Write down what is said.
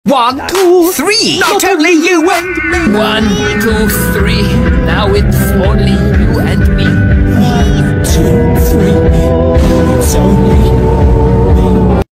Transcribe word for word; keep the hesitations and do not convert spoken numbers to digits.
One, two, three. Not only you and me. One, two, three. Now it's only